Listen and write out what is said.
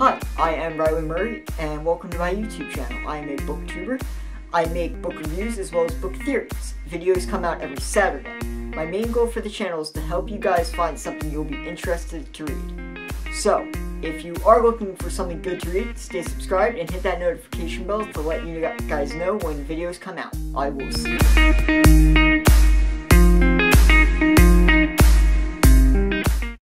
Hi, I am Riley Murray, and welcome to my YouTube channel. I am a booktuber. I make book reviews as well as book theories. Videos come out every Saturday. My main goal for the channel is to help you guys find something you'll be interested to read. So, if you are looking for something good to read, stay subscribed and hit that notification bell to let you guys know when videos come out. I will see you.